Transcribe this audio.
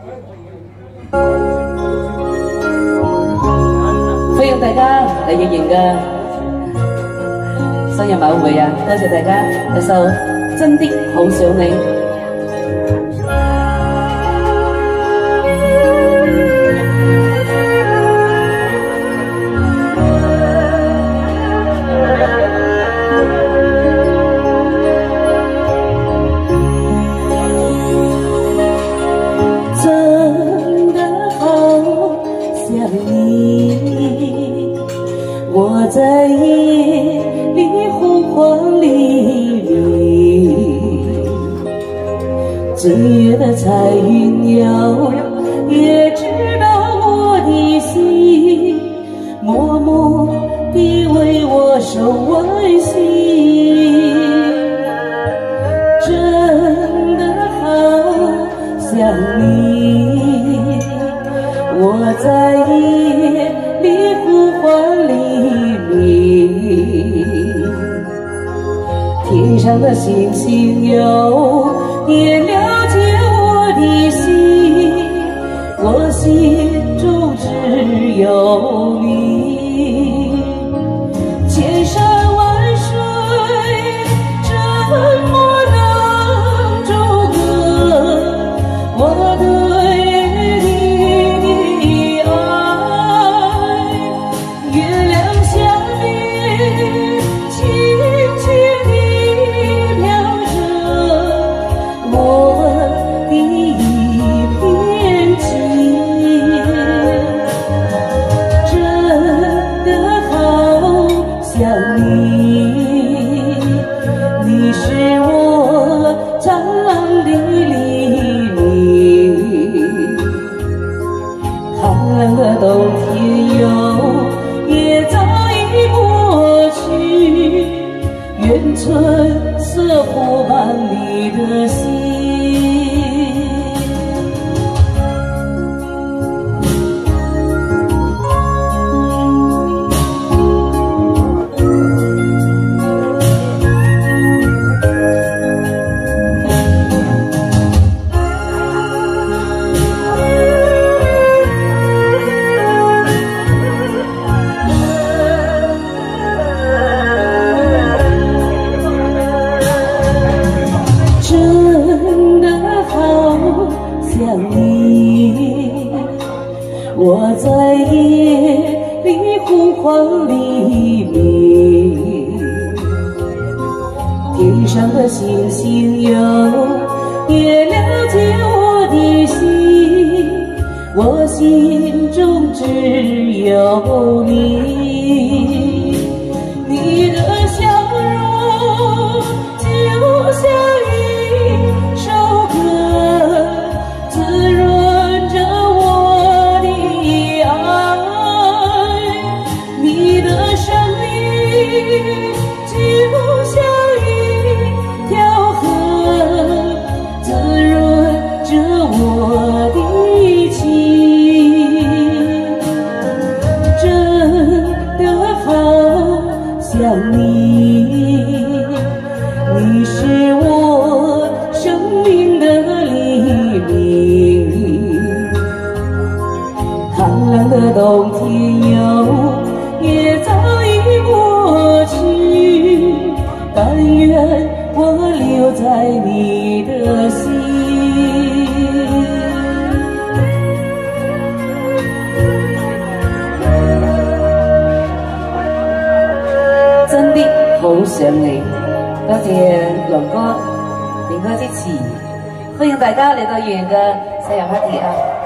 歡迎大家嚟應賢嘅生日晚會啊！多謝大家一首《真的好想你》。我在夜里呼唤黎明，最远的彩云遥也知道我的心，默默地为我守温馨。真的好想你，我在夜里呼唤黎明，天上的星星也了解我的心，我心中只有你。千山万水怎么能阻隔我对你的爱？月亮下面轻轻地飘着我的一片情，真的好想你，你是我湛蓝的黎明，寒冷的冬天也早已过去，愿春色铺满你的心。真的好想你，我在夜里呼唤黎明，天上的星星也了解我的心，我心中只有你，你的笑容就像一首歌，滋润着我的爱，你的声音就像一条河，滋润着我的情，真的好想你，你是我生命的黎明，寒冷的冬天也早已过去，但愿我留在你的心。真的好想你，多謝龍哥點歌支持，歡迎大家嚟到圓嘅生日 party 啊！